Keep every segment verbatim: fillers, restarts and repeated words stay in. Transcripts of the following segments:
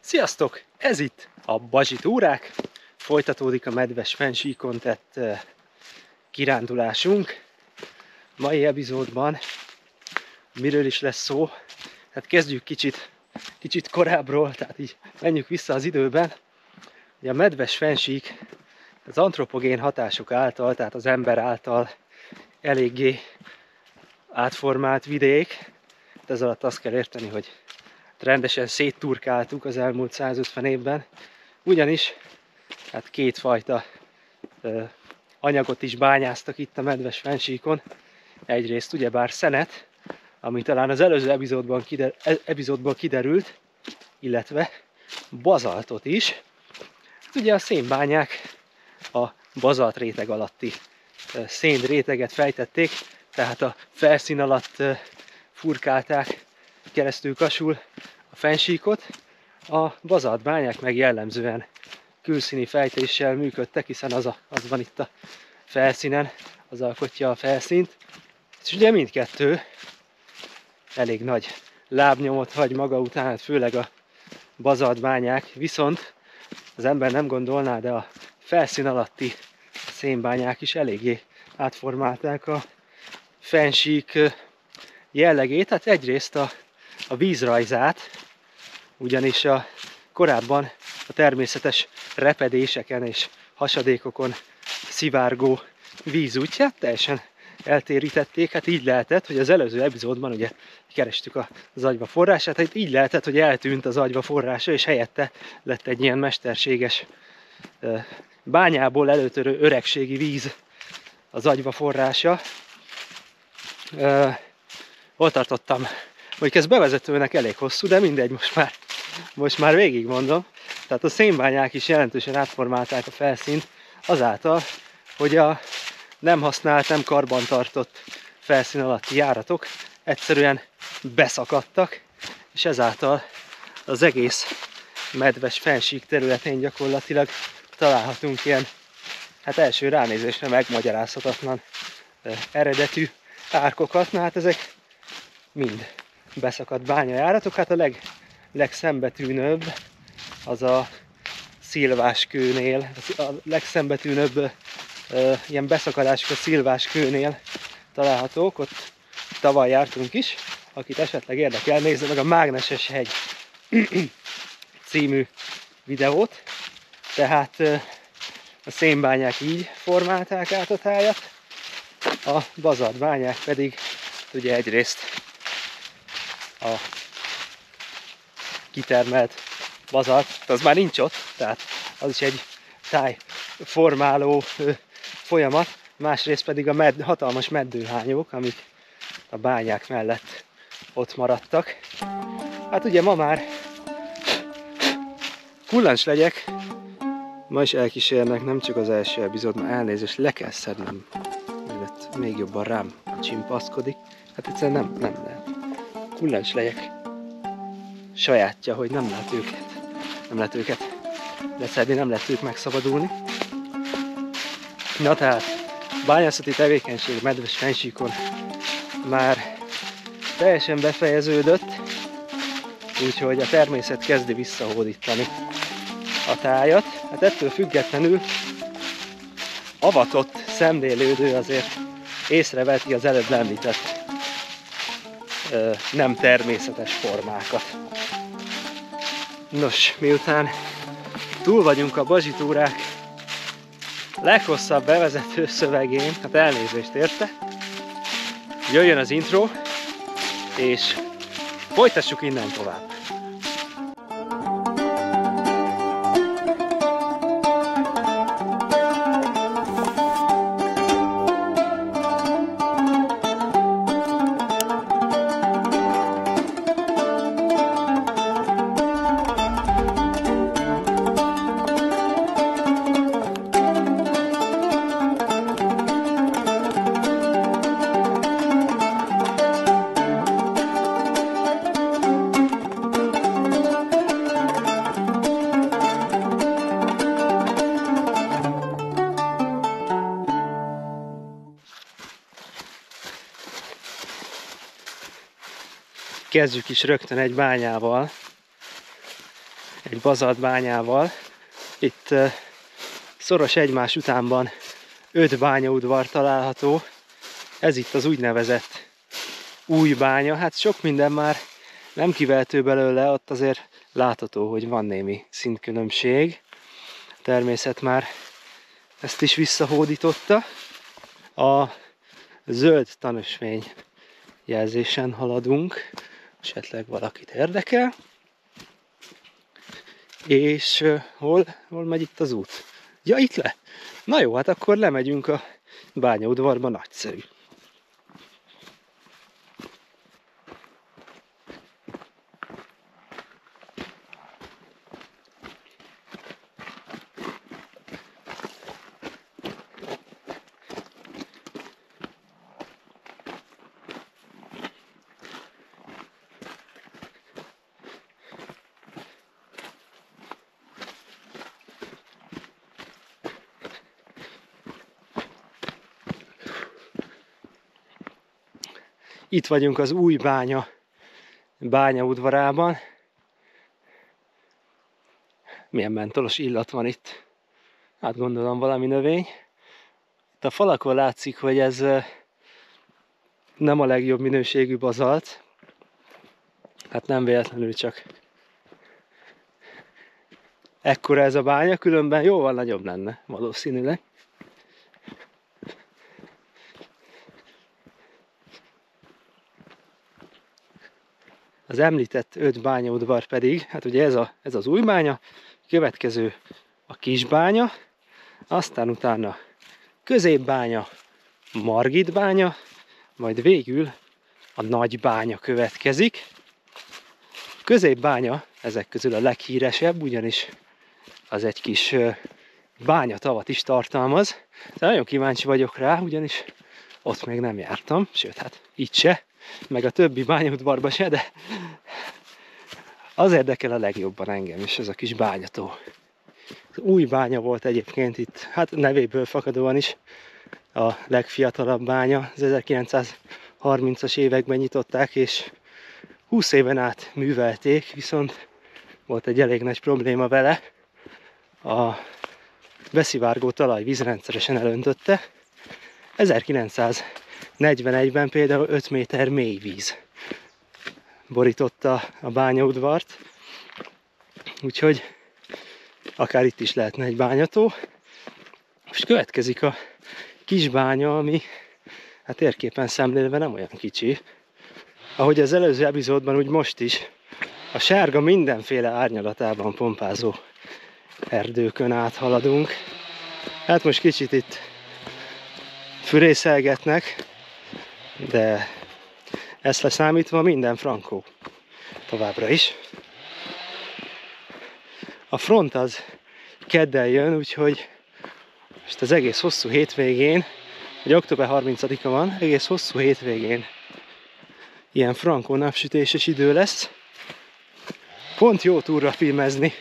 Sziasztok! Ez itt a Bazsi túrák. Folytatódik a medves fennsíkon tett uh, kirándulásunk. Mai epizódban miről is lesz szó? Hát kezdjük kicsit, kicsit korábbról, tehát így menjünk vissza az időben. Ugye a medves fennsík az antropogén hatások által, tehát az ember által eléggé átformált vidék. De ez alatt azt kell érteni, hogy rendesen szétturkáltuk az elmúlt százötven évben, ugyanis hát kétfajta ö, anyagot is bányáztak itt a medves fennsíkon. Egyrészt ugyebár szenet, ami talán az előző epizódban kider, epizódból kiderült, illetve bazaltot is. Hát ugye a szénbányák a bazalt réteg alatti ö, szénréteget fejtették, tehát a felszín alatt ö, furkálták keresztül kasul a fennsíkot. A bazaltbányák meg jellemzően külszíni fejtéssel működtek, hiszen az, a, az van itt a felszínen, az alkotja a felszínt. És ugye mindkettő elég nagy lábnyomot hagy maga után, főleg a bazaltbányák, viszont az ember nem gondolná, de a felszín alatti szénbányák is eléggé átformálták a fennsík jellegét. Tehát egyrészt a a vízrajzát, ugyanis a, korábban a természetes repedéseken és hasadékokon szivárgó vízútját teljesen eltérítették. Hát így lehetett, hogy az előző epizódban ugye kerestük az agyva forrását, hát így lehetett, hogy eltűnt az agyva forrása, és helyette lett egy ilyen mesterséges bányából előtörő öregségi víz az agyva forrása. Hol tartottam? Mondjuk ez bevezetőnek elég hosszú, de mindegy, most már, most már végigmondom. Tehát a szénbányák is jelentősen átformálták a felszínt azáltal, hogy a nem használt, nem karbantartott felszín alatti járatok egyszerűen beszakadtak, és ezáltal az egész medves fennsík területén gyakorlatilag találhatunk ilyen, hát első ránézésre megmagyarázhatatlan eredetű árkokat. Na hát ezek mind beszakadt bányajáratok. Hát a leg, legszembetűnőbb az a Szilváskőnél, a legszembetűnőbb uh, ilyen beszakadások a Szilváskőnél találhatók. Ott tavaly jártunk is, akit esetleg érdekel, nézze meg a Mágneses hegy című videót. Tehát uh, a szénbányák így formálták át a tájat, a bazaltbányák pedig ugye egyrészt a kitermelt bazalt, az már nincs ott, tehát az is egy tájformáló folyamat, másrészt pedig a med, hatalmas meddőhányók, amik a bányák mellett ott maradtak. Hát ugye ma már kullancs-legyek, ma is elkísérnek, nem csak az első epizód, már elnézést, le kell szednem, mert még jobban rám csimpaszkodik. Hát egyszerűen nem, nem lehet. Kullancs-legyek sajátja, hogy nem lehet őket, nem lehet őket leszedni, nem lehet ők megszabadulni. Na tehát, bányászati tevékenység medves fennsíkon már teljesen befejeződött, úgyhogy a természet kezdi visszahódítani a tájat. Hát ettől függetlenül avatott szemlélődő azért észreveti az előbb említett nem természetes formákat. Nos, miután túl vagyunk a Bazsi túrák leghosszabb bevezető szövegén, hát elnézést érte, jöjjön az intro, és folytassuk innen tovább. Kezdjük is rögtön egy bányával. egy bazaltbányával. Itt szoros egymás utánban öt bányaudvar található. Ez itt az úgynevezett új bánya. Hát sok minden már nem kivehető belőle, ott azért látható, hogy van némi szintkülönbség. A természet már ezt is visszahódította. A zöld tanösvény jelzésen haladunk, esetleg valakit érdekel. És uh, hol, hol megy itt az út? Ja, itt le! Na jó, hát akkor lemegyünk a bányaudvarba, nagyszerű. Itt vagyunk az új bánya bányaudvarában. Milyen mentolos illat van itt. Hát gondolom valami növény. Itt a falakon látszik, hogy ez nem a legjobb minőségű bazalt. Hát nem véletlenül csak ekkora ez a bánya, különben jóval nagyobb lenne valószínűleg. Az említett öt bányaudvar pedig, hát ugye ez, a, ez az új bánya, következő a kis bánya, aztán utána középbánya, Margit bánya, majd végül a nagy bánya következik. A középbánya ezek közül a leghíresebb, ugyanis az egy kis bányatavat is tartalmaz. De nagyon kíváncsi vagyok rá, ugyanis ott még nem jártam, sőt, hát itt se, meg a többi bányaudvarba se, de az érdekel a legjobban engem is, ez a kis bányató. Az új bánya volt egyébként itt, hát nevéből fakadóan is a legfiatalabb bánya. Az ezerkilencszázharmincas években nyitották, és húsz éven át művelték, viszont volt egy elég nagy probléma vele. A beszivárgó talajvíz rendszeresen elöntötte. ezerkilencszáznegyvenegyben például öt méter mély víz borította a bányaudvart, úgyhogy akár itt is lehetne egy bányató. Most következik a kis bánya, ami hát térképen szemlélve nem olyan kicsi. Ahogy az előző epizódban, úgy most is a sárga mindenféle árnyalatában pompázó erdőkön áthaladunk. Hát most kicsit itt fürészelgetnek, de ezt leszámítva minden frankó továbbra is. A front az kedden jön, úgyhogy most az egész hosszú hétvégén, hogy október harmincadika van, egész hosszú hétvégén ilyen frankó napsütéses idő lesz. Pont jó túra filmezni.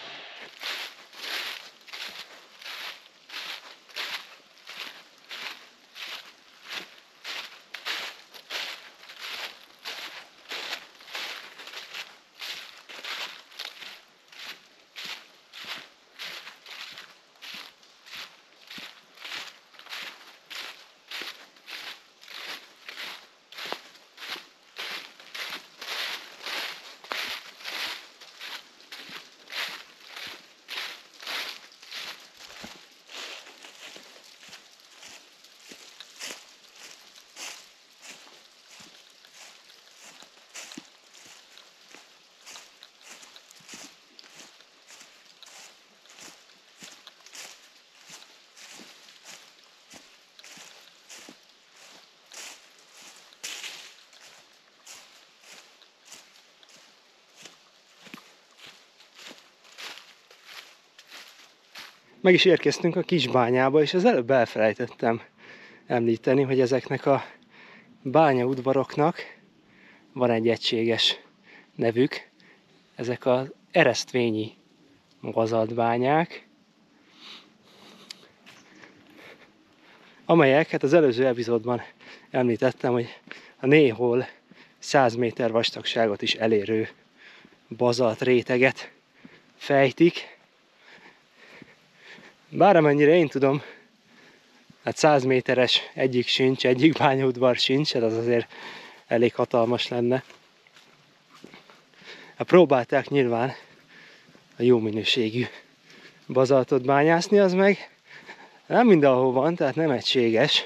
Meg is érkeztünk a kisbányába, és az előbb elfelejtettem említeni, hogy ezeknek a bányaudvaroknak van egy egységes nevük. Ezek az eresztvényi bazaltbányák, amelyek, hát az előző epizódban említettem, hogy a néhol száz méter vastagságot is elérő bazalt réteget fejtik. Bár amennyire én tudom, hát száz méteres egyik sincs, egyik bányaudvar sincs, az azért elég hatalmas lenne. Hát próbálták nyilván a jó minőségű bazaltot bányászni, az meg nem mindenhol van, tehát nem egységes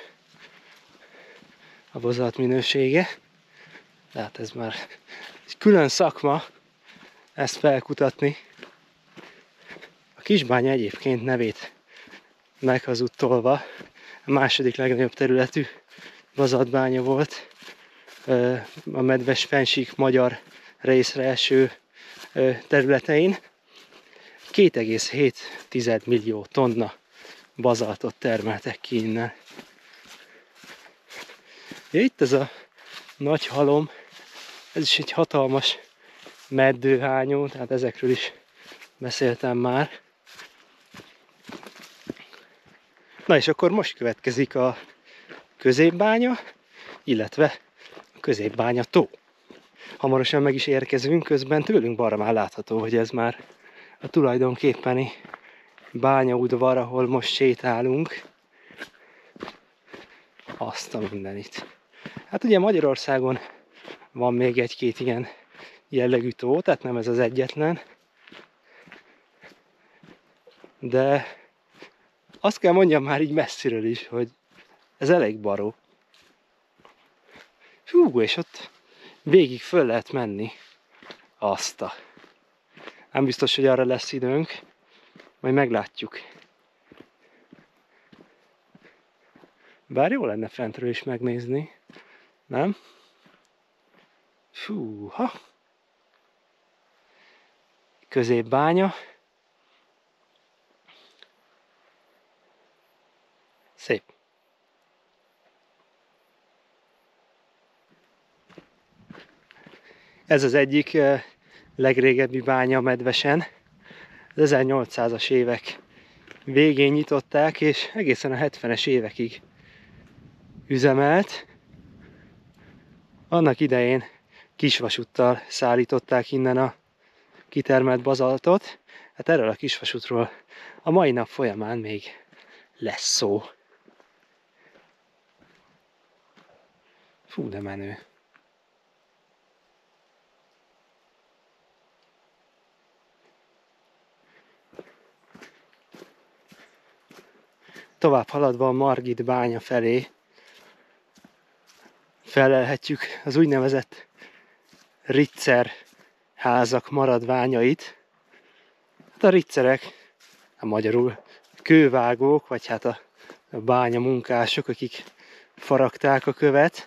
a bazalt minősége. Tehát ez már egy külön szakma ezt felkutatni. A Kisbánya egyébként nevét meghazudtolva a második legnagyobb területű bazaltbánya volt a Medves fennsík magyar részre eső területein. két egész hét millió tonna bazaltot termeltek ki innen. Ja, itt ez a nagy halom, ez is egy hatalmas meddőhányó, tehát ezekről is beszéltem már. Na és akkor most következik a Középbánya, illetve a Középbánya tó. Hamarosan meg is érkezünk, közben tőlünk balra már látható, hogy ez már a tulajdonképpeni bányaudvar, ahol most sétálunk. Azt a mindenit. Hát ugye Magyarországon van még egy-két ilyen jellegű tó, tehát nem ez az egyetlen. De azt kell mondjam már így messziről is, hogy ez elég baró. Hú, és ott végig föl lehet menni azt a... Nem biztos, hogy arra lesz időnk, majd meglátjuk. Bár jó lenne fentről is megnézni, nem? Fúha! Középbánya. Szép. Ez az egyik legrégebbi bánya Medvesen. Az ezernyolcszázas évek végén nyitották, és egészen a hetvenes évekig üzemelt. Annak idején kisvasúttal szállították innen a kitermelt bazaltot. Hát erről a kisvasútról a mai nap folyamán még lesz szó. Fú, de menő. Tovább haladva a Margit bánya felé felelhetjük az úgynevezett Ritzer házak maradványait. Hát a ritterek, a magyarul kővágók, vagy hát a, a bánya munkások, akik faragták a követ.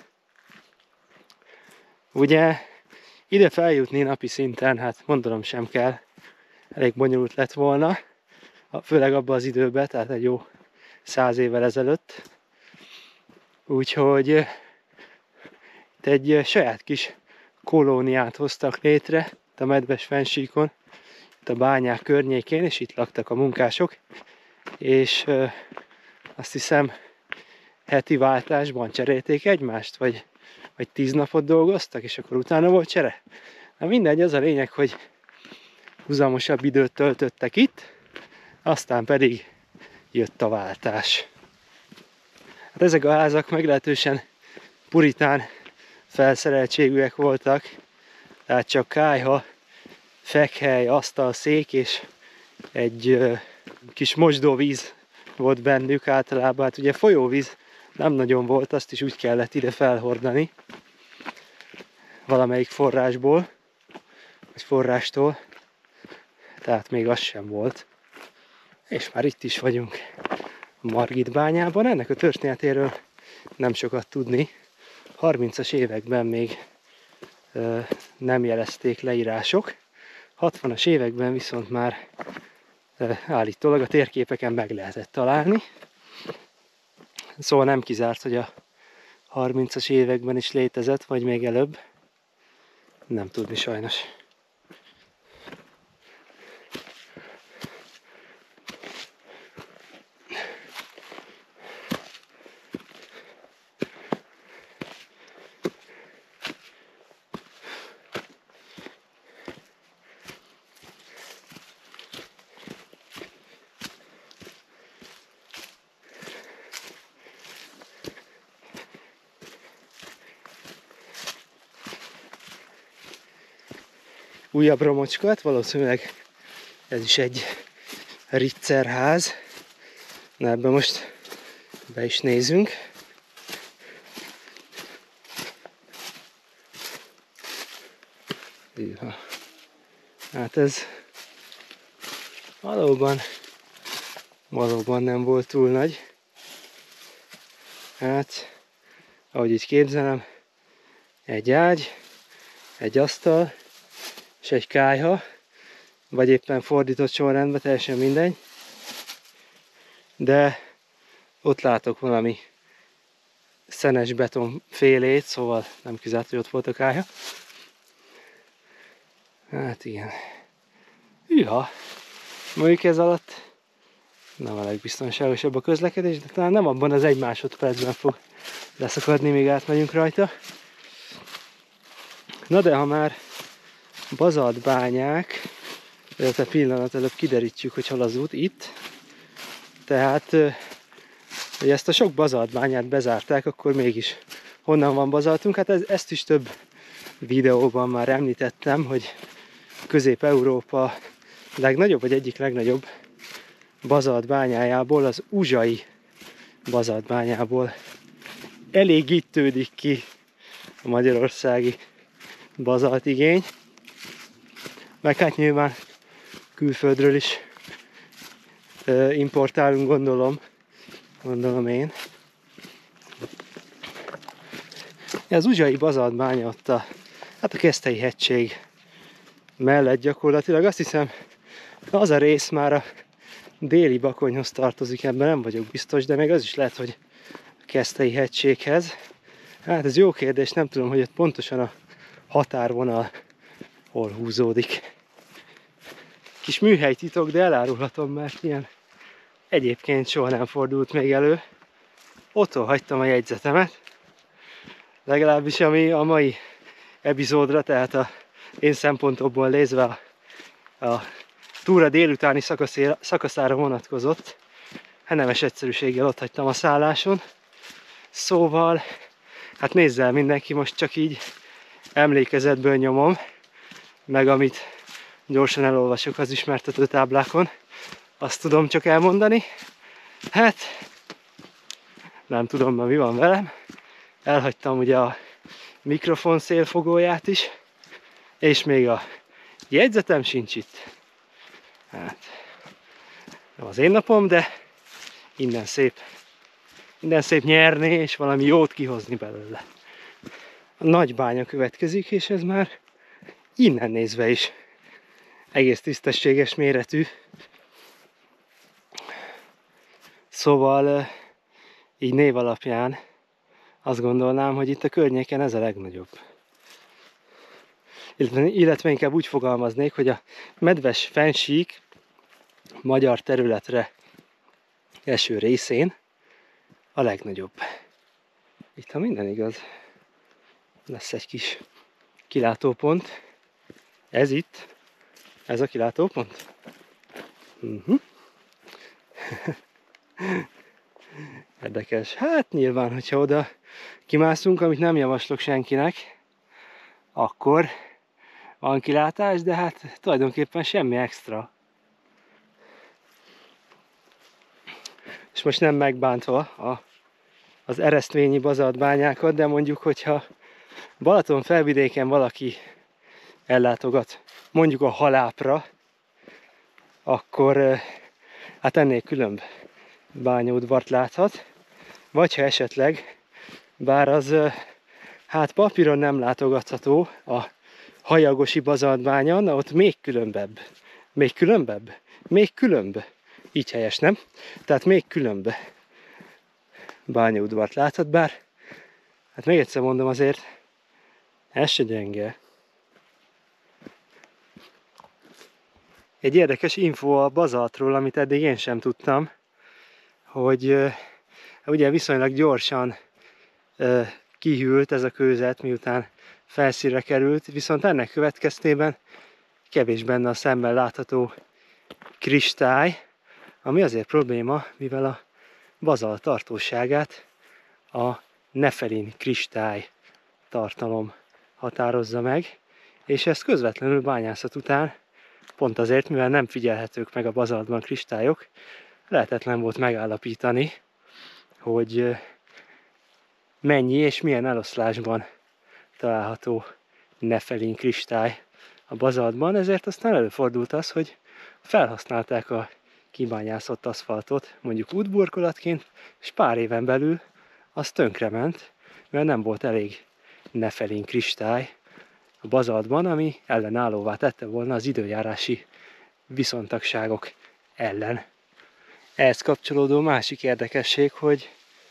Ugye ide feljutni napi szinten, hát mondanom sem kell, elég bonyolult lett volna, főleg abban az időben, tehát egy jó száz évvel ezelőtt. Úgyhogy itt egy saját kis kolóniát hoztak létre itt a Medves fennsíkon, itt a bányák környékén, és itt laktak a munkások, és ö, azt hiszem heti váltásban cserélték egymást, vagy, vagy tíz napot dolgoztak, és akkor utána volt csere. Na mindegy, az a lényeg, hogy huzamosabb időt töltöttek itt, aztán pedig jött a váltás. Hát ezek a házak meglehetősen puritán felszereltségűek voltak, tehát csak kályha, fekhely, asztal, szék és egy ö, kis mosdóvíz volt bennük általában. Hát ugye folyóvíz nem nagyon volt, azt is úgy kellett ide felhordani valamelyik forrásból, vagy forrástól, tehát még az sem volt. És már itt is vagyunk a Margit bányában. Ennek a történetéről nem sokat tudni. harmincas években még ö, nem jelezték leírások. hatvanas években viszont már ö, állítólag a térképeken meg lehetett találni. Szóval nem kizárt, hogy a harmincas években is létezett, vagy még előbb. Nem tudni sajnos. újabb romocskat, valószínűleg ez is egy Ritzerház. Na ebbe most be is nézünk. Hát ez valóban, valóban nem volt túl nagy. Hát, ahogy így képzelem, egy ágy, egy asztal, és egy kályha, vagy éppen fordított sorrendben, teljesen mindegy. De ott látok valami szenes beton félét, szóval nem kizárt, hogy ott volt a kályha. Hát igen. Hűha! Mondjuk ez alatt nem a legbiztonságosabb a közlekedés, de talán nem abban az egy másodpercben fog leszakadni, míg átmegyünk rajta. Na de ha már bazaltbányák, illetve pillanat előbb kiderítjük, hogy hol az út, itt. Tehát, hogy ezt a sok bazaltbányát bezárták, akkor mégis honnan van bazaltunk? Hát ez, ezt is több videóban már említettem, hogy Közép-Európa legnagyobb, vagy egyik legnagyobb bazaltbányájából, az uzsai bazaltbányából elégítődik ki a magyarországi bazaltigény. Meg hát nyilván külföldről is importálunk, gondolom, gondolom én. Az uzsai bazaltbánya ott a, hát a Keszthelyi hegység mellett gyakorlatilag, azt hiszem az a rész már a déli Bakonyhoz tartozik, ebben nem vagyok biztos, de még az is lehet, hogy a Keszthelyi hegységhez. Hát ez jó kérdés, nem tudom, hogy ott pontosan a határvonal hol húzódik. Kis műhelytitok, de elárulhatom, mert ilyen egyébként soha nem fordult még elő. Otthon hagytam a jegyzetemet, legalábbis ami a mai epizódra, tehát a én szempontomból nézve a, a túra délutáni szakaszára, szakaszára vonatkozott. Hát nemes egyszerűséggel ott hagytam a szálláson. Szóval, hát nézz el mindenki, most csak így emlékezetből nyomom, meg amit gyorsan elolvasok az ismertető táblákon, azt tudom csak elmondani. Hát, nem tudom, mi van velem. Elhagytam ugye a mikrofon szélfogóját is, és még a jegyzetem sincs itt. Hát, nem az én napom, de innen szép, innen szép nyerni, és valami jót kihozni belőle. A Nagybánya következik, és ez már innen nézve is egész tisztességes méretű. Szóval így név alapján azt gondolnám, hogy itt a környéken ez a legnagyobb. Illetve, illetve inkább úgy fogalmaznék, hogy a Medves fennsík magyar területre eső részén a legnagyobb. Itt, ha minden igaz, lesz egy kis kilátópont. Ez itt, ez a kilátópont. Uh-huh. Érdekes. Hát nyilván, hogyha oda kimászunk, amit nem javaslok senkinek, akkor van kilátás, de hát tulajdonképpen semmi extra. És most nem megbántva a, az eresztvényi bazaltbányákat, de mondjuk, hogyha Balaton felvidéken valaki ellátogat mondjuk a Halápra, akkor hát ennél különb bányaudvart láthat. Vagy ha esetleg, bár az hát papíron nem látogatható, a Hajagosi bazaltbánya, na ott még különbebb. Még különbebb? Még különb. Így helyes, nem? Tehát még különb bányaudvart láthat, bár hát még egyszer mondom, azért ez se gyenge. Egy érdekes info a bazaltról, amit eddig én sem tudtam, hogy uh, ugye viszonylag gyorsan uh, kihűlt ez a kőzet, miután felszínre került, viszont ennek következtében kevés benne a szemmel látható kristály, ami azért probléma, mivel a bazalt tartóságát a nefelin kristály tartalom határozza meg, és ezt közvetlenül bányászat után, pont azért, mivel nem figyelhetők meg a bazaltban kristályok, lehetetlen volt megállapítani, hogy mennyi és milyen eloszlásban található nefelin kristály a bazaltban, ezért aztán előfordult az, hogy felhasználták a kibányászott aszfaltot, mondjuk útburkolatként, és pár éven belül az tönkrement, mert nem volt elég nefelin kristály a bazaltban, ami ellenállóvá tette volna az időjárási viszontagságok ellen. Ehhez kapcsolódó másik érdekesség, hogy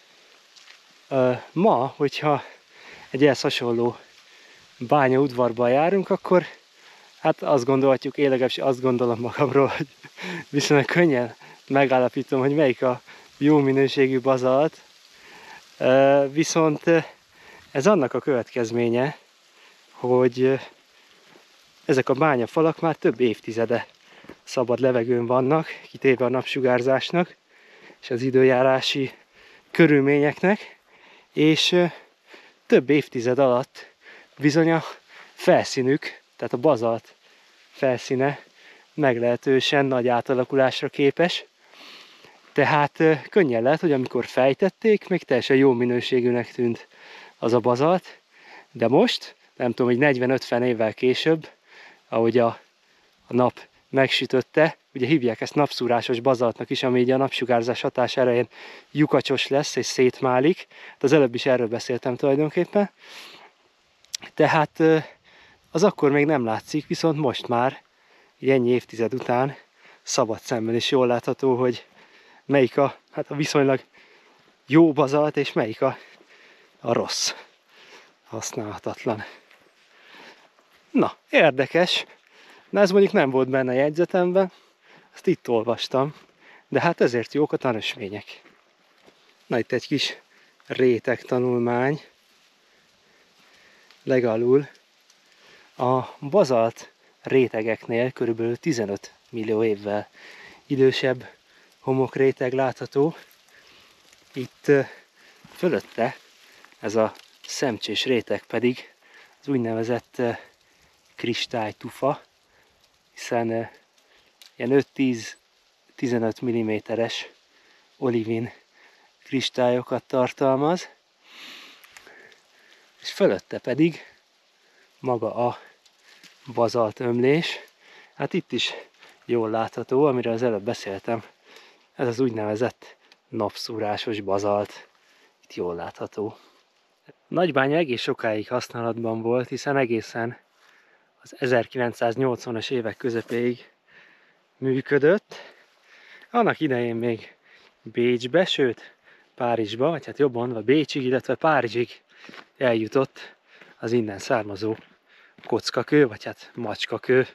uh, ma, hogyha egy ehhez hasonló bányaudvarban járunk, akkor hát azt gondolhatjuk, én legalábbis azt gondolom magamról, hogy viszonylag könnyen megállapítom, hogy melyik a jó minőségű bazalt. Uh, viszont ez annak a következménye, hogy ezek a bányafalak már több évtizede szabad levegőn vannak, kitéve a napsugárzásnak és az időjárási körülményeknek, és több évtized alatt bizony a felszínük, tehát a bazalt felszíne meglehetősen nagy átalakulásra képes. Tehát könnyen lehet, hogy amikor fejtették, még teljesen jó minőségűnek tűnt az a bazalt, de most, nem tudom, hogy negyven-ötven évvel később, ahogy a, a nap megsütötte, ugye hívják ezt napszúrásos bazaltnak is, ami így a napsugárzás hatás erején lyukacsos lesz és szétmálik. Az előbb is erről beszéltem tulajdonképpen. Tehát az akkor még nem látszik, viszont most már, így ennyi évtized után szabad szemben is jól látható, hogy melyik a, hát a viszonylag jó bazalt, és melyik a, a rossz, használhatatlan. Na, érdekes. Na, ez mondjuk nem volt benne a jegyzetemben, ezt itt olvastam, de hát ezért jók a tanösvények. Na, itt egy kis réteg tanulmány. Legalul a bazalt rétegeknél körülbelül tizenöt millió évvel idősebb homokréteg látható. Itt fölötte ez a szemcsés réteg pedig az úgynevezett kristálytufa, hiszen ilyen öt-tíz-tizenöt milliméteres olivin kristályokat tartalmaz, és fölötte pedig maga a bazalt ömlés. Hát itt is jól látható, amiről az előbb beszéltem, ez az úgynevezett napszúrásos bazalt, itt jól látható. Nagybánya egész sokáig használatban volt, hiszen egészen az ezerkilencszáznyolcvanas évek közepéig működött. Annak idején még Bécsbe, sőt Párizsba, vagy hát jobban mondva Bécsig, illetve Párizsig eljutott az innen származó kockakő, vagy hát macskakő.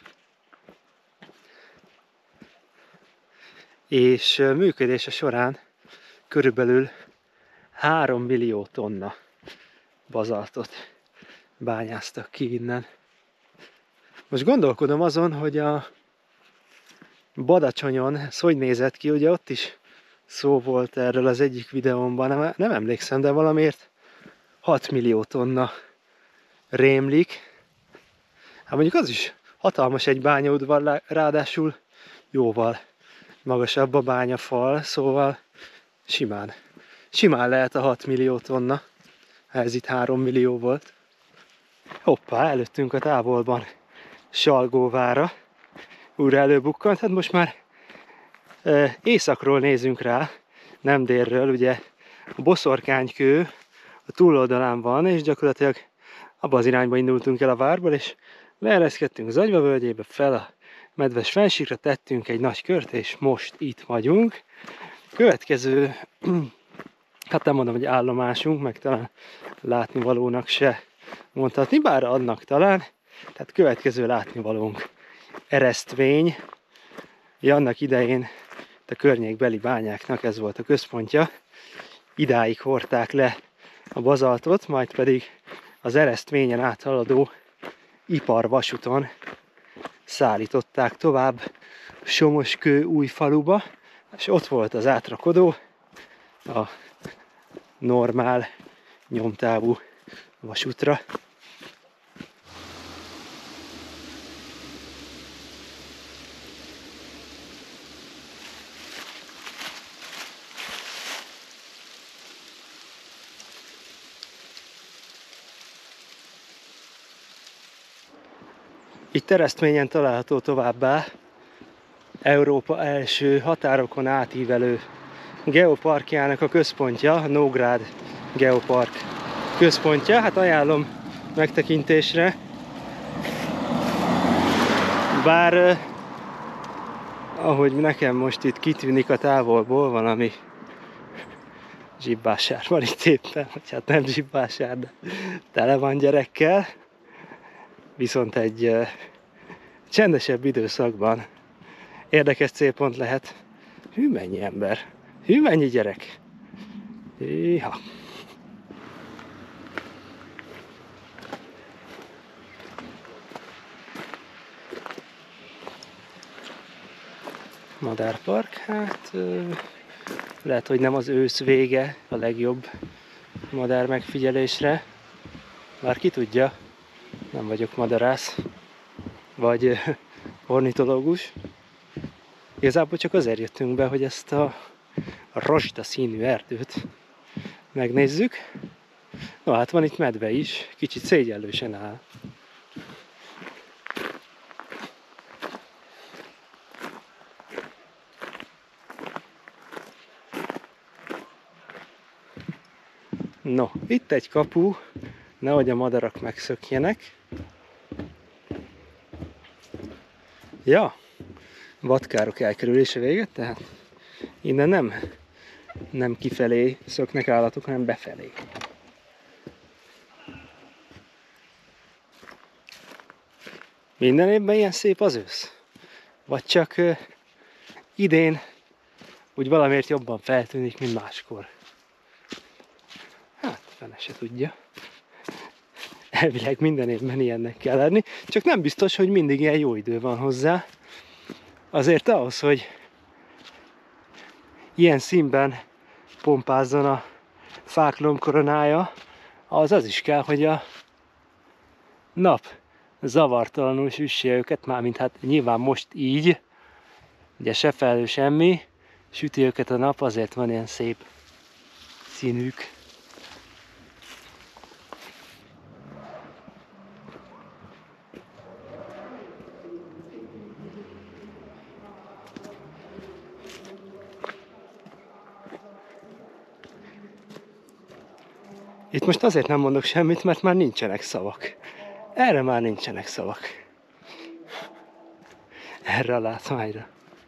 És működése során körülbelül három millió tonna bazaltot bányáztak ki innen. Most gondolkodom azon, hogy a Badacsonyon ez hogy nézett ki, ugye ott is szó volt erről az egyik videómban, nem, nem emlékszem, de valamiért hat millió tonna rémlik. Hát mondjuk az is hatalmas egy bányaudvar, ráadásul jóval magasabb a bányafal, szóval simán, simán lehet a hat millió tonna, ha ez itt három millió volt. Hoppá, előttünk a távolban Salgóvára újra előbukkant, hát most már e, északról nézünk rá, nem délről, ugye a Boszorkánykő a túloldalán van, és gyakorlatilag abba az irányba indultunk el a várból, és leereszkedtünk Zagyva völgyébe, fel a Medves fennsíkra, tettünk egy nagy kört, és most itt vagyunk. Következő, hát nem mondom, hogy állomásunk, meg talán látnivalónak se mondhatni, bár annak talán, tehát következő látnivalónk Eresztvény. Annak idején a környékbeli bányáknak ez volt a központja. Idáig hordták le a bazaltot, majd pedig az Eresztvényen áthaladó iparvasúton szállították tovább Somoskő Újfaluba, és ott volt az átrakodó, a normál nyomtávú vasútra. Itt Teresztményen található továbbá Európa első határokon átívelő geoparkjának a központja, a Nógrád Geopark központja. Hát ajánlom megtekintésre. Bár eh, ahogy nekem most itt kitűnik a távolból, valami zsibbásár van itt éppen, vagy hát nem zsibbásár, de tele van gyerekkel. Viszont egy eh, csendesebb időszakban érdekes célpont lehet. Hű, mennyi ember! Hű, mennyi gyerek! Éha. Madárpark, hát lehet, hogy nem az ősz vége a legjobb madár megfigyelésre. Bár ki tudja, nem vagyok madarász, vagy ornitológus. Igazából csak azért jöttünk be, hogy ezt a rozsda színű erdőt megnézzük. No, hát van itt medve is, kicsit szégyellősen áll. No, itt egy kapu, nehogy a madarak megszökjenek. Ja, vadkárok elkerülése véget, tehát innen nem, nem kifelé szöknek állatok, hanem befelé. Minden évben ilyen szép az ősz? Vagy csak uh, idén úgy valamiért jobban feltűnik, mint máskor? Hát, fene se tudja. Elvileg minden évben ilyennek kell lenni, csak nem biztos, hogy mindig ilyen jó idő van hozzá. Azért ahhoz, hogy ilyen színben pompázzon a fák lombkoronája, az az is kell, hogy a nap zavartalanul süsse őket, mármint hát nyilván most így, ugye se felhő semmi, süti őket a nap, azért van ilyen szép színük. Itt most azért nem mondok semmit, mert már nincsenek szavak. Erre már nincsenek szavak. Erre a látványra.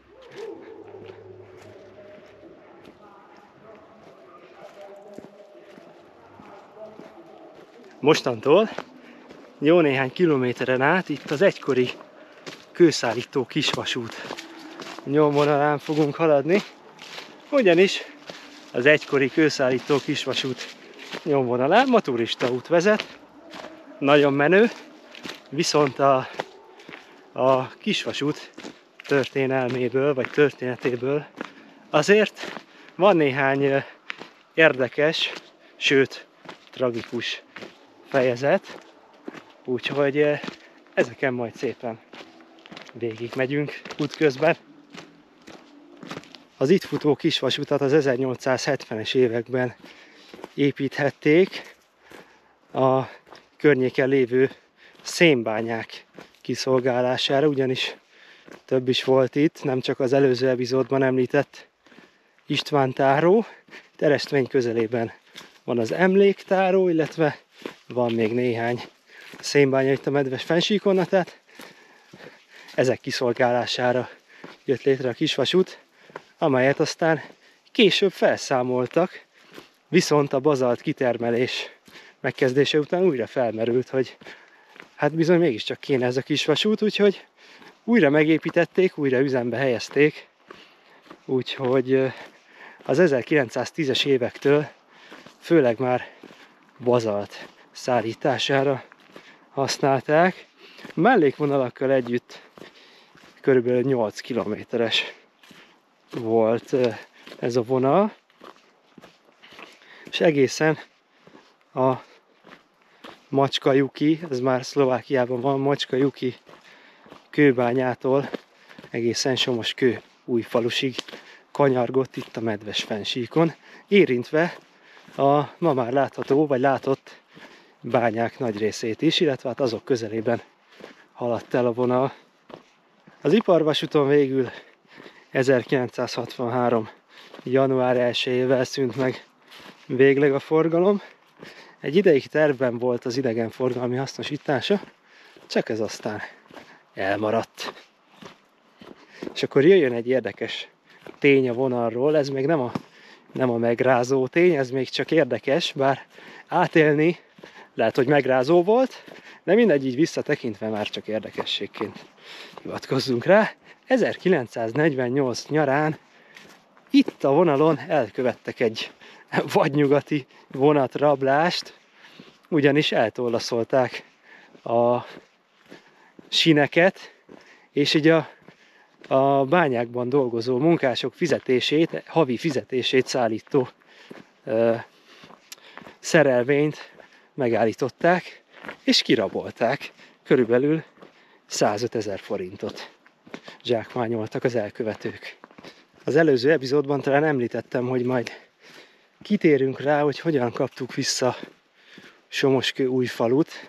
Mostantól jó néhány kilométeren át itt az egykori kőszállító kisvasút nyomvonalán fogunk haladni, ugyanis az egykori kőszállító kisvasút nyomvonalán ma turistaút vezet, nagyon menő, viszont a, a kisvasút történelméből, vagy történetéből azért van néhány érdekes, sőt tragikus fejezet, úgyhogy ezeken majd szépen végigmegyünk útközben. Az itt futó kisvasutat az ezernyolcszázhetvenes években építhették a környéken lévő szénbányák kiszolgálására, ugyanis több is volt itt, nem csak az előző epizódban említett istvántáró. Teresztmény közelében van az emléktáró, illetve van még néhány szénbánya itt a Medves fennsíkon, tehát ezek kiszolgálására jött létre a kisvasút, amelyet aztán később felszámoltak, viszont a bazalt kitermelés megkezdése után újra felmerült, hogy hát bizony mégiscsak kéne ez a kisvasút, úgyhogy újra megépítették, újra üzembe helyezték, úgyhogy az ezerkilencszáztízes évektől főleg már bazalt szállítására használták. Mellékvonalakkal együtt körülbelül nyolc kilométeres volt ez a vonal, és egészen a Macskajuki, ez már Szlovákiában van, Macskajuki kőbányától egészen Somoskő Újfalusig kanyargott itt a Medves fennsíkon, érintve a ma már látható, vagy látott bányák nagy részét is, illetve hát azok közelében haladt el a vonal. Az iparvasúton végül ezerkilencszázhatvanhárom. január elsejével szűnt meg végleg a forgalom. Egy ideig tervben volt az idegenforgalmi hasznosítása, csak ez aztán elmaradt. És akkor jöjjön egy érdekes tény a vonalról, ez még nem a, nem a megrázó tény, ez még csak érdekes, bár átélni lehet, hogy megrázó volt, de mindegy, így visszatekintve már csak érdekességként hivatkozzunk rá. ezerkilencszáznegyvennyolc nyarán itt a vonalon elkövettek egy vadnyugati vonatrablást, ugyanis eltollaszolták a sineket, és így a, a bányákban dolgozó munkások fizetését, havi fizetését szállító ö, szerelvényt megállították, és kirabolták. Körülbelül százötezer forintot zsákmányoltak az elkövetők. Az előző epizódban talán említettem, hogy majd kitérünk rá, hogy hogyan kaptuk vissza Somoskő-Újfalut.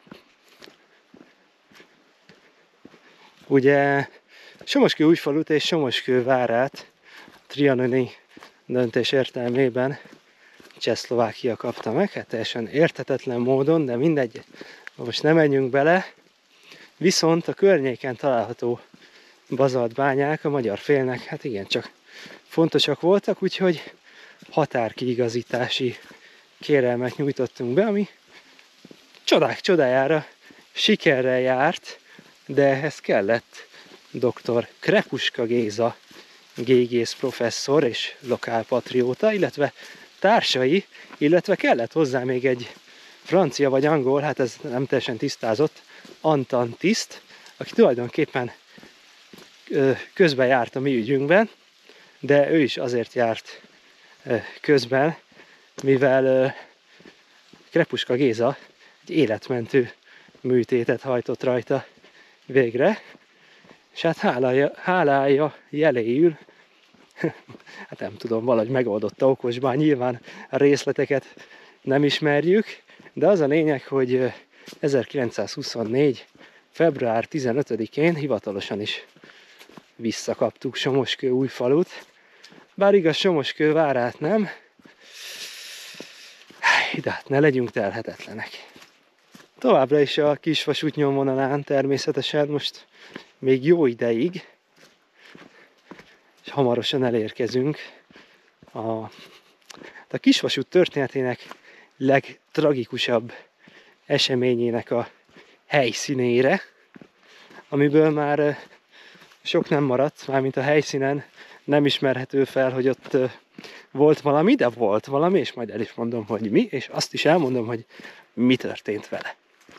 Ugye Somoskő-Újfalut és Somoskő-várát trianoni döntés értelmében Csehszlovákia kapta meg, hát teljesen érthetetlen módon, de mindegy, most nem menjünk bele. Viszont a környéken található bazaltbányák a magyar félnek, hát igencsak fontosak voltak, úgyhogy határkiigazítási kérelmet nyújtottunk be, ami csodák csodájára sikerrel járt, de ehhez kellett dr. Krepuska Géza gégész professzor és lokálpatrióta, illetve társai, illetve kellett hozzá még egy francia vagy angol, hát ez nem teljesen tisztázott, antantiszt, aki tulajdonképpen közben járt a mi ügyünkben, de ő is azért járt közben, mivel Krepuska Géza egy életmentő műtétet hajtott rajta végre, és hát hálája, hálája jeléül, hát nem tudom, valahogy megoldotta okosban, nyilván a részleteket nem ismerjük, de az a lényeg, hogy ezerkilencszázhuszonnégy. február tizenötödikén hivatalosan is visszakaptuk Somoskő-Újfalut, bár igaz, Somoskő-várát nem, de hát ne legyünk telhetetlenek. Továbbra is a kisvasút nyomvonalán természetesen most még jó ideig, és hamarosan elérkezünk a, a kisvasút történetének legtragikusabb eseményének a helyszínére, amiből már sok nem maradt, mármint a helyszínen nem ismerhető fel, hogy ott volt valami, de volt valami, és majd el is mondom, hogy mi, és azt is elmondom, hogy mi történt vele.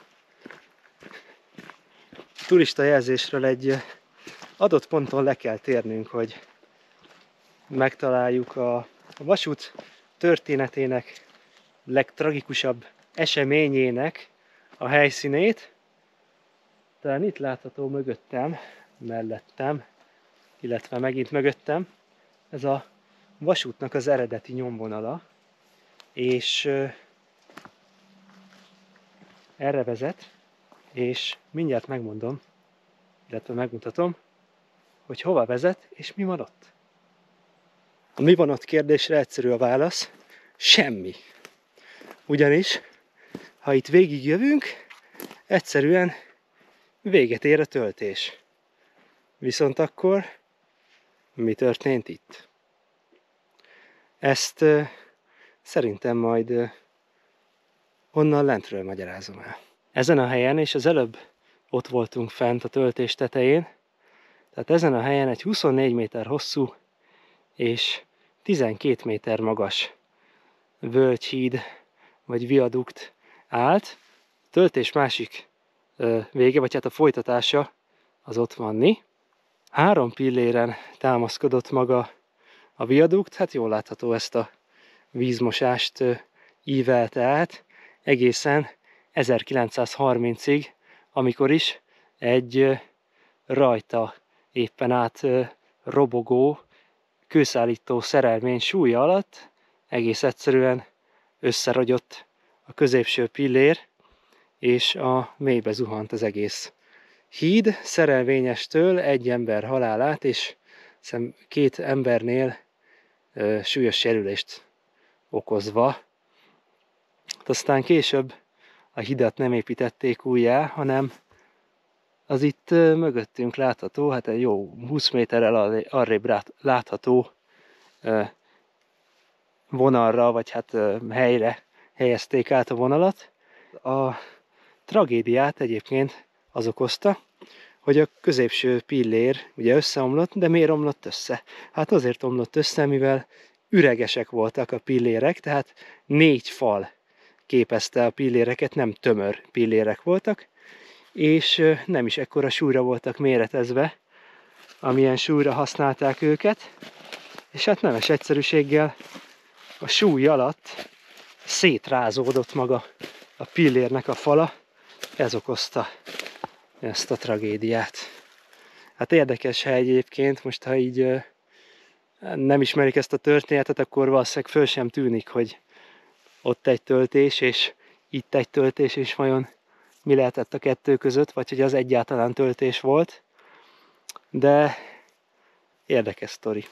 A turista jelzésről egy adott ponton le kell térnünk, hogy megtaláljuk a vasút történetének legtragikusabb eseményének a helyszínét. Talán itt látható mögöttem, mellettem, illetve megint mögöttem, ez a vasútnak az eredeti nyomvonala, és erre vezet, és mindjárt megmondom, illetve megmutatom, hogy hova vezet, és mi van ott. A mi van ott kérdésre egyszerű a válasz, semmi. Ugyanis, ha itt végigjövünk, egyszerűen véget ér a töltés. Viszont akkor mi történt itt? Ezt uh, szerintem majd uh, onnan lentről magyarázom el. Ezen a helyen, és az előbb ott voltunk fent a töltés tetején, tehát ezen a helyen egy huszonnégy méter hosszú és tizenkét méter magas völgyhíd vagy viadukt állt. A töltés másik uh, vége, vagy hát a folytatása az ott vanni. Három pilléren támaszkodott maga a viadukt, hát jól látható, ezt a vízmosást ívelte át egészen ezerkilencszázharmincig, amikor is egy rajta éppen át robogó kőszállító szerelmény súlya alatt egész egyszerűen összeragyott a középső pillér, és a mélybe zuhant az egész híd Szerelvényestől egy ember halálát és két embernél ö, súlyos sérülést okozva. Aztán később a hidat nem építették újjá, hanem az itt ö, mögöttünk látható, hát egy jó húsz méterrel arrébb látható ö, vonalra, vagy hát ö, helyre helyezték át a vonalat. A tragédiát egyébként az okozta, hogy a középső pillér ugye összeomlott, de miért omlott össze? Hát azért omlott össze, mivel üregesek voltak a pillérek, tehát négy fal képezte a pilléreket, nem tömör pillérek voltak, és nem is ekkora súlyra voltak méretezve, amilyen súlyra használták őket, és hát nemes egyszerűséggel a súly alatt szétrázódott maga a pillérnek a fala, ez okozta ezt a tragédiát. Hát érdekes hely egyébként, most ha így nem ismerik ezt a történetet, akkor valószínűleg föl sem tűnik, hogy ott egy töltés, és itt egy töltés, és vajon mi lehetett a kettő között, vagy hogy az egyáltalán töltés volt. De érdekes sztori.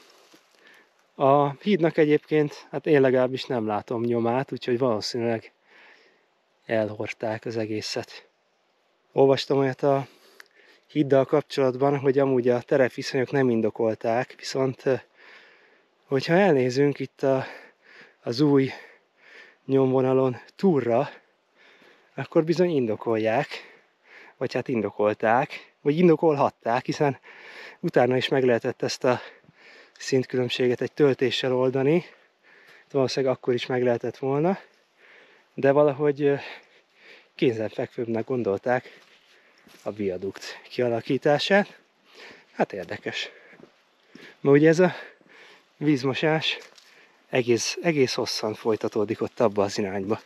A hídnak egyébként, hát én legalábbis nem látom nyomát, úgyhogy valószínűleg elhordták az egészet. Olvastam olyat a híddal kapcsolatban, hogy amúgy a terepviszonyok nem indokolták, viszont hogyha elnézünk itt a, az új nyomvonalon túlra, akkor bizony indokolják, vagy hát indokolták, vagy indokolhatták, hiszen utána is meg lehetett ezt a szintkülönbséget egy töltéssel oldani, valószínűleg akkor is meg lehetett volna, de valahogy kézenfekvőbbnek gondolták a viadukt kialakítását. Hát érdekes. Ma ugye ez a vízmosás egész, egész hosszan folytatódik ott abba az irányba.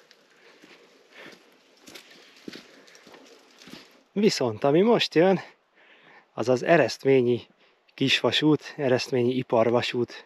Viszont ami most jön, az az eresztményi kisvasút, eresztményi iparvasút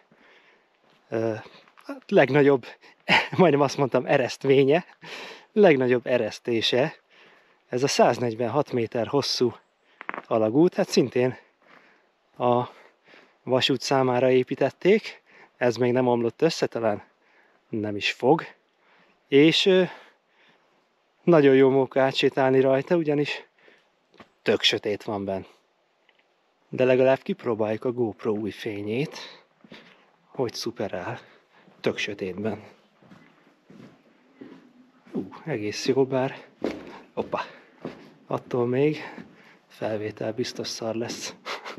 a legnagyobb, majdnem azt mondtam eresztménye, legnagyobb eresztése. Ez a száznegyvenhat méter hosszú alagút, hát szintén a vasút számára építették, ez még nem omlott össze, talán nem is fog, és nagyon jó móka átsétálni rajta, ugyanis tök sötét van benn. De legalább kipróbáljuk a GoPro új fényét, hogy szuperál, tök sötétben. Ú, egész jó, bár hoppá, attól még felvétel biztos szar lesz.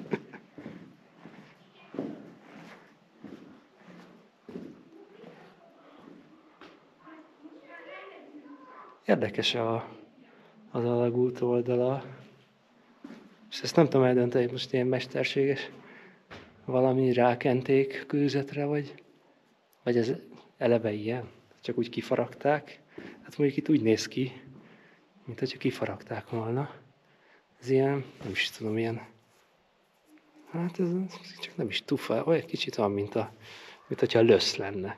Érdekes a, az alagút oldala. És ezt nem tudom eldönteni, hogy most ilyen mesterséges valami rákenték kőzetre, vagy, vagy ez eleve ilyen, csak úgy kifaragták. Hát mondjuk itt úgy néz ki, mint hogyha kifaragták volna. Ez ilyen, nem is tudom, ilyen, hát ez csak nem is tufa, olyan kicsit van, mint, a, mint hogyha lösz lenne.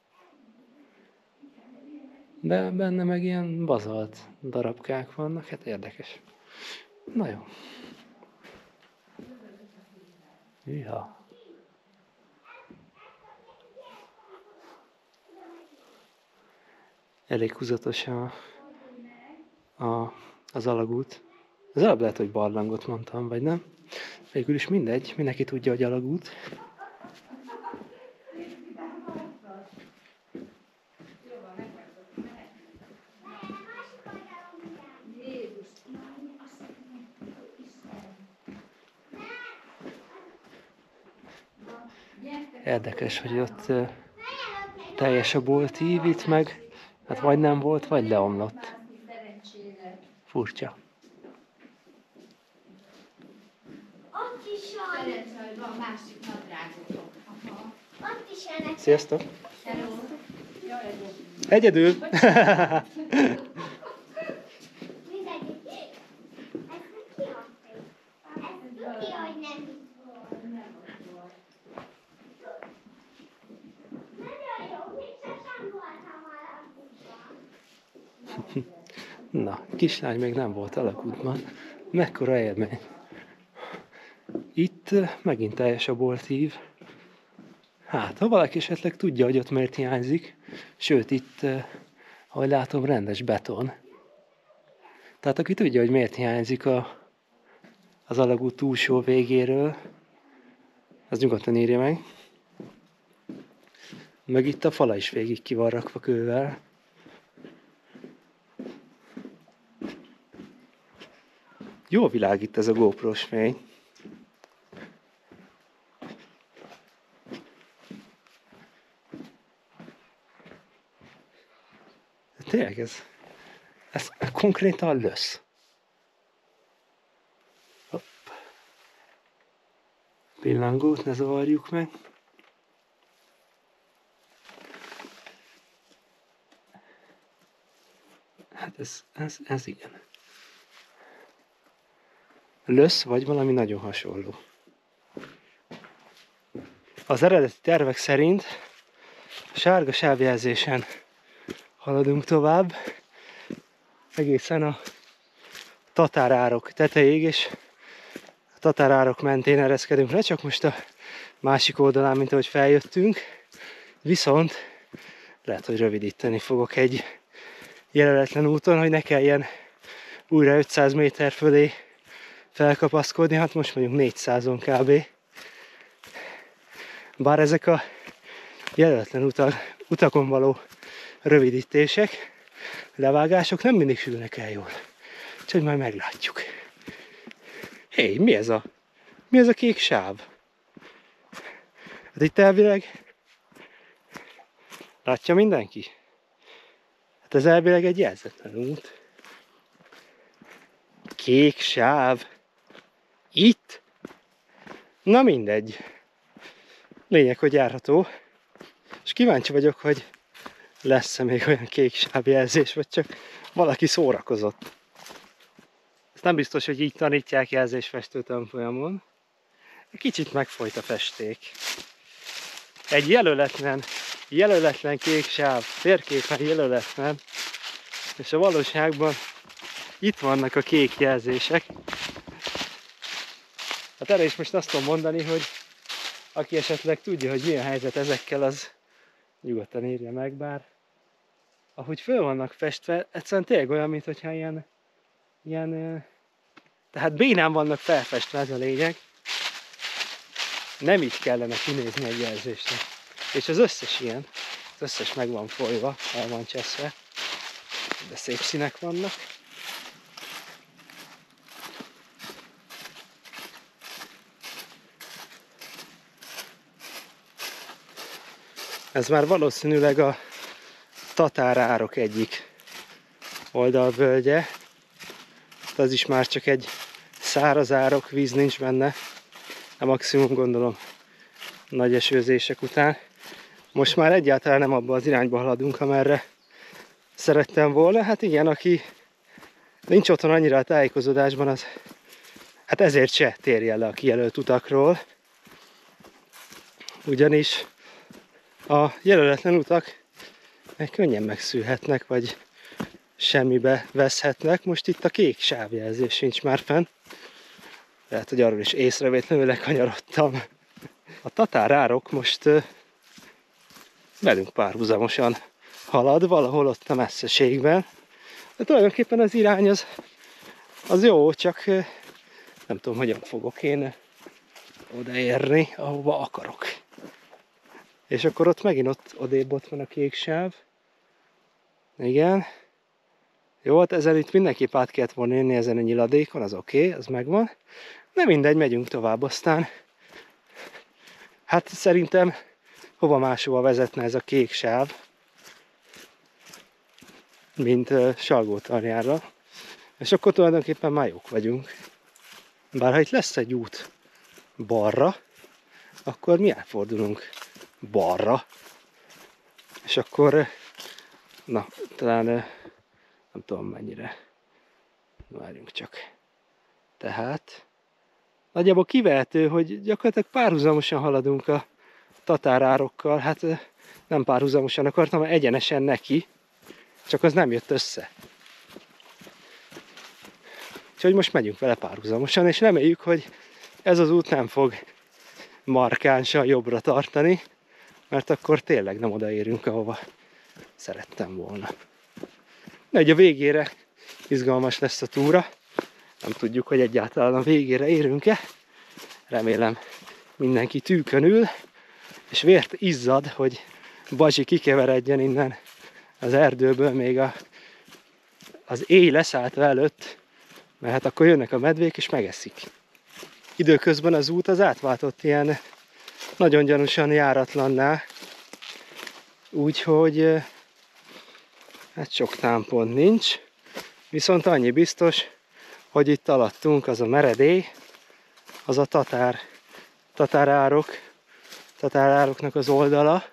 De benne meg ilyen bazalt darabkák vannak, hát érdekes. Na jó. Ja. Elég húzatos a, a, az alagút. Az előbb lehet, hogy barlangot mondtam, vagy nem? Végül is mindegy, mindenki tudja, hogy alagút. Érdekes, hogy ott uh, teljes a bolt ív, itt meg, hát vagy nem volt, vagy leomlott. Furcsa. Sziasztok! Egyedül! Na, kislány még nem volt alagútban, Mekkora élmény. Itt megint teljes a boltív. Hát, ha valaki esetleg tudja, hogy ott miért hiányzik, sőt, itt, ahogy látom, rendes beton. Tehát aki tudja, hogy miért hiányzik a, az alagút túlsó végéről, az nyugodtan írja meg. Meg itt a fala is végig ki van rakva kővel. Jó világít ez a GoPro-s fény. Tényleg ez, ez konkrétan lösz. Hopp. Pillangót ne zavarjuk meg. Hát ez, ez, ez igen. Lösz, vagy valami nagyon hasonló. Az eredeti tervek szerint a sárga sávjelzésen haladunk tovább, egészen a tatárárok tetejéig, és a tatárárok mentén ereszkedünk le, csak most a másik oldalán, mint ahogy feljöttünk. Viszont lehet, hogy rövidíteni fogok egy jelöletlen úton, hogy ne kelljen újra ötszáz méter fölé felkapaszkodni, hát most mondjuk négyszázon kb. Bár ezek a jelöletlen utak, utakon való rövidítések, levágások nem mindig sülnek el jól. Csak majd meglátjuk. Hé, hey, mi ez a, mi ez a kék sáv? Hát itt elvileg látja mindenki? Hát ez elvileg egy jelzetlen út. Kék sáv. Itt? Na mindegy. Lényeg, hogy járható. És kíváncsi vagyok, hogy lesz-e még olyan kék sávjelzés, vagy csak valaki szórakozott. Ez nem biztos, hogy így tanítják jelzésfestő tanfolyamon. Kicsit megfolyt a festék. Egy jelöletlen, jelöletlen kék sáv, térképen jelöletlen, és a valóságban itt vannak a kék jelzések. Hát erre is most azt tudom mondani, hogy aki esetleg tudja, hogy mi a helyzet ezekkel, az nyugodtan írja meg, bár ahogy föl vannak festve, egyszerűen tényleg olyan, mintha ilyen, ilyen, tehát bénán vannak felfestve, ez a lényeg. Nem így kellene kinézni egy jelzésnek. És az összes ilyen, az összes meg van folyva, el van cseszve, de szép színek vannak. Ez már valószínűleg a tatárárok egyik oldalvölgye. Az is már csak egy száraz árok, víz nincs benne. A maximum gondolom nagy esőzések után. Most már egyáltalán nem abba az irányba haladunk, amerre szerettem volna. Hát igen, aki nincs otthon annyira a tájékozódásban, az hát ezért se térjen le a kijelölt utakról. Ugyanis a jelöletlen utak meg könnyen megszűrhetnek, vagy semmibe veszhetnek. Most itt a kék sávjelzés sincs már fenn. Lehet, hogy arról is észrevétlenül lekanyarodtam. A tatárárok most uh, velünk párhuzamosan halad, valahol ott a messzeségben. De tulajdonképpen az irány az, az jó, csak uh, nem tudom, hogyan fogok én odaérni, ahova akarok. És akkor ott megint ott odébb ott van a kék sáv. Igen. Jó, hát ezen itt mindenképp át kellett volna jönni ezen a nyiladékon, az oké, okay, az megvan. De mindegy, megyünk tovább aztán. Hát szerintem hova máshova vezetne ez a kék sáv, mint uh, Salgótarjánra. És akkor tulajdonképpen már jók vagyunk. Bár ha itt lesz egy út balra, akkor mi elfordulunk balra. És akkor, na, talán nem tudom mennyire. Várjunk csak. Tehát nagyjából kivehető, hogy gyakorlatilag párhuzamosan haladunk a tatárárokkal. Hát nem párhuzamosan akartam, hanem egyenesen neki. Csak az nem jött össze. Úgyhogy most megyünk vele párhuzamosan, és reméljük, hogy ez az út nem fog markánsan jobbra tartani, mert akkor tényleg nem odaérünk, ahova szerettem volna. De ugye a végére izgalmas lesz a túra. Nem tudjuk, hogy egyáltalán a végére érünk-e. Remélem mindenki tűkön ül, és vért izzad, hogy Bazsi kikeveredjen innen az erdőből még a, az éj leszálltva előtt, mert hát akkor jönnek a medvék és megeszik. Időközben az út az átváltott ilyen nagyon gyanúsan járatlanná, úgyhogy hát sok támpont nincs, viszont annyi biztos, hogy itt alattunk az a meredély, az a tatár, tatárárok, tatárároknak az oldala.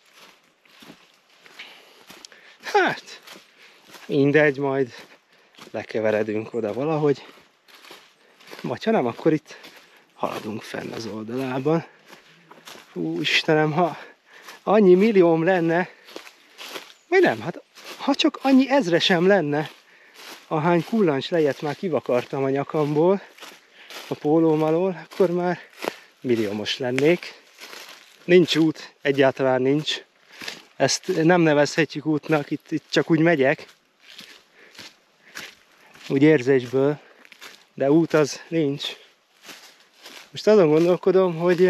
Hát, mindegy, majd lekeveredünk oda valahogy. Vagy ha nem, akkor itt haladunk fenn az oldalában. Hú, Istenem, ha annyi millióm lenne, vagy nem, hát ha csak annyi ezresem lenne, ahány kullancs lejet már kivakartam a nyakamból, a pólóm alól, akkor már milliómos lennék. Nincs út, egyáltalán nincs. Ezt nem nevezhetjük útnak, itt, itt csak úgy megyek. Úgy érzésből, de út az nincs. Most azon gondolkodom, hogy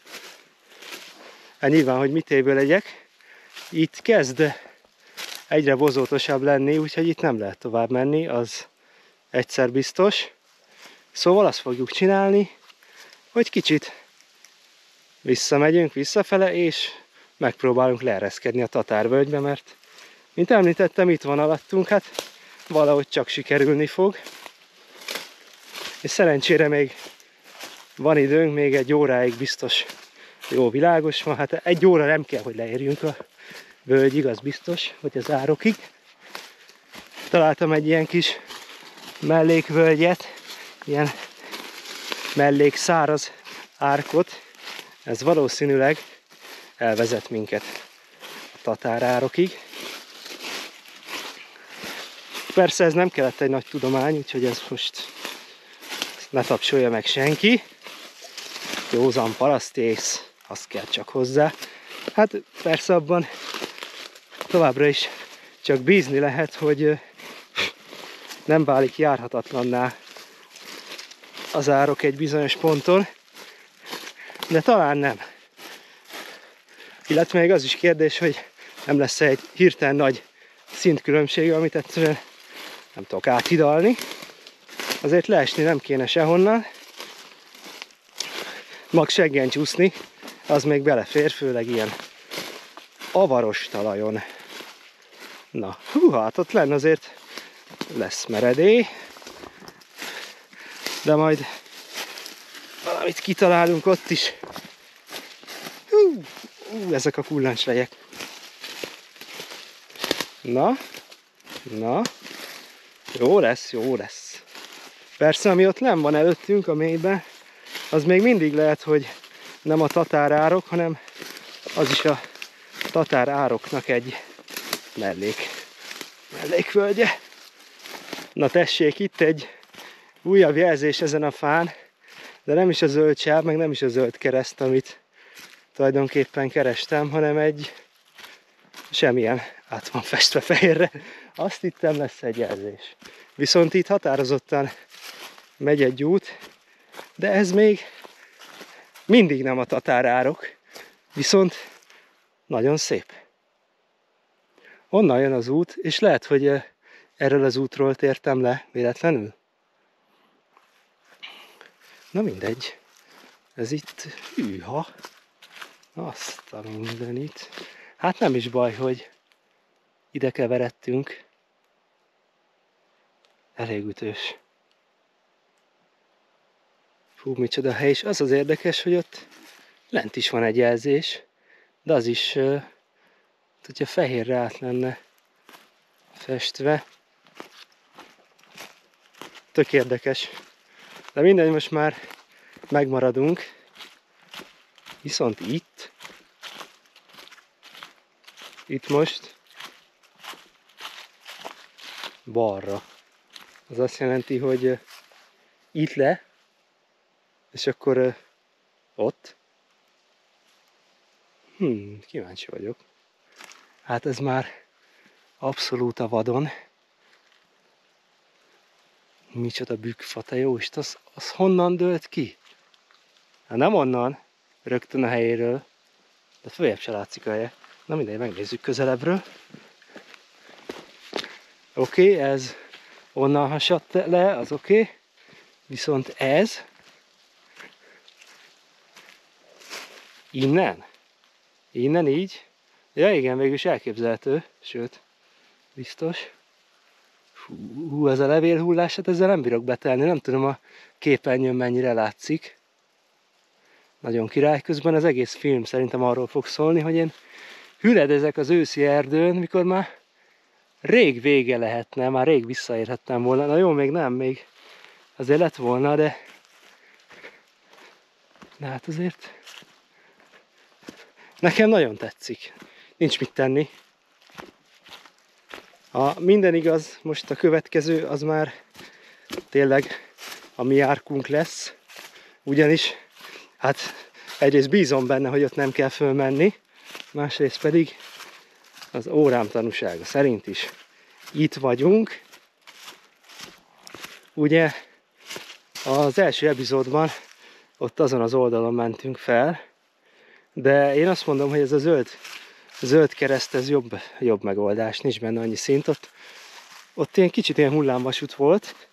hát nyilván, hogy mitéből legyek. Itt kezd egyre bozótosabb lenni, úgyhogy itt nem lehet tovább menni, az egyszer biztos. Szóval azt fogjuk csinálni, hogy kicsit visszamegyünk visszafele, és megpróbálunk leereszkedni a tatárvölgybe, mert mint említettem, itt van alattunk, hát valahogy csak sikerülni fog. És szerencsére még van időnk, még egy óráig biztos jó világos van. Hát egy óra nem kell, hogy leérjünk a völgyig, az biztos, hogy az árokig. Találtam egy ilyen kis mellékvölgyet, ilyen mellékszáraz árkot. Ez valószínűleg elvezet minket a tatárárokig. Persze ez nem kellett egy nagy tudomány, úgyhogy ez most ne tapsolja meg senki. Józan parasztész, azt kell csak hozzá. Hát persze abban továbbra is csak bízni lehet, hogy nem válik járhatatlanná az árok egy bizonyos ponton, de talán nem. Illetve még az is kérdés, hogy nem lesz egy hirtelen nagy szintkülönbség, amit egyszerűen nem tudok áthidalni. Azért leesni nem kéne sehonnan. Mag seggen csúszni, az még belefér, főleg ilyen avaros talajon. Na, hú, hát ott lenne azért lesz meredély, de majd valamit kitalálunk ott is. Hú, hú, ezek a kullancslejek. Na, na, jó lesz, jó lesz. Persze, ami ott lenn van előttünk a mélyben, az még mindig lehet, hogy nem a tatárárok, hanem az is a tatárároknak egy mellék, mellékvölgye. Na tessék, itt egy újabb jelzés ezen a fán, de nem is a zöld sáv, meg nem is a zöld kereszt, amit tulajdonképpen kerestem, hanem egy semmilyen át van festve fehérre. Azt hittem, lesz egy jelzés. Viszont itt határozottan megy egy út, de ez még mindig nem a tatárárok, viszont nagyon szép. Onnan jön az út, és lehet, hogy erről az útról tértem le véletlenül. Na mindegy, ez itt hűha, azt a mindenit. Hát nem is baj, hogy ide keveredtünk. Elég ütős. Fú, micsoda hely, és az az érdekes, hogy ott lent is van egy jelzés, de az is, hogyha fehérre át lenne festve. Tök érdekes. De mindegy, most már megmaradunk. Viszont itt, itt most balra. Az azt jelenti, hogy itt le, és akkor uh, ott. Hmm, kíváncsi vagyok. Hát ez már abszolút a vadon. Micsoda bükkfa, te jó Isten, az, az honnan dőlt ki? Hát nem onnan, rögtön a helyéről, de följebb se látszik a helye. Na mindegy, megnézzük közelebbről. Oké, okay, ez onnan hasadt le, az oké. Okay. Viszont ez innen, innen így, ja igen, végülis elképzelhető, sőt, biztos. Hú, ez a levélhullás, hát ezzel nem bírok betelni, nem tudom a képernyőn mennyire látszik. Nagyon király, közben az egész film szerintem arról fog szólni, hogy én hüledezek az őszi erdőn, mikor már rég vége lehetne, már rég visszaérhettem volna. Na jó, még nem, még azért lett volna, de de hát azért nekem nagyon tetszik. Nincs mit tenni. Ha minden igaz, most a következő az már tényleg a mi árkunk lesz. Ugyanis, hát egyrészt bízom benne, hogy ott nem kell fölmenni, másrészt pedig az órám tanúsága szerint is itt vagyunk. Ugye az első epizódban ott azon az oldalon mentünk fel, de én azt mondom, hogy ez a zöld, zöld kereszt, ez jobb, jobb megoldás, nincs benne annyi szint. Ott, ott ilyen kicsit ilyen hullámvasút volt,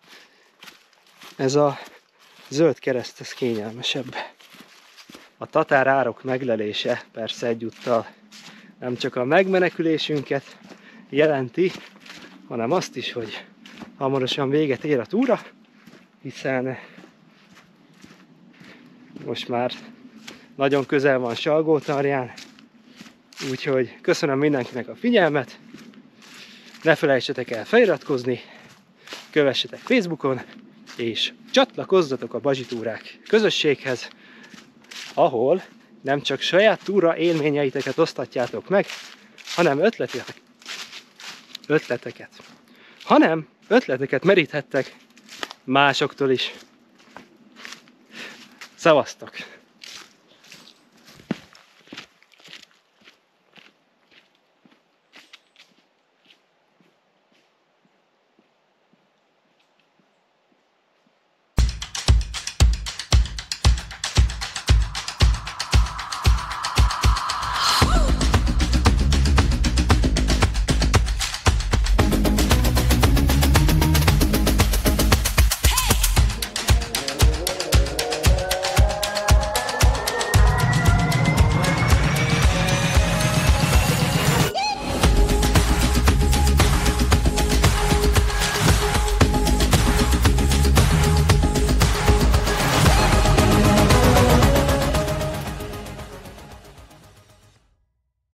ez a zöld kereszt, ez kényelmesebb. A tatárárok meglelése persze egyúttal nem csak a megmenekülésünket jelenti, hanem azt is, hogy hamarosan véget ér a túra, hiszen most már nagyon közel van Salgótarján, úgyhogy köszönöm mindenkinek a figyelmet, ne felejtsetek el feliratkozni, kövessetek Facebookon, és csatlakozzatok a Bazsi Túrák közösséghez, ahol nem csak saját túra élményeiteket osztatjátok meg, hanem ötleteket, ötleteket, hanem ötleteket meríthettek másoktól is. Szevasztok!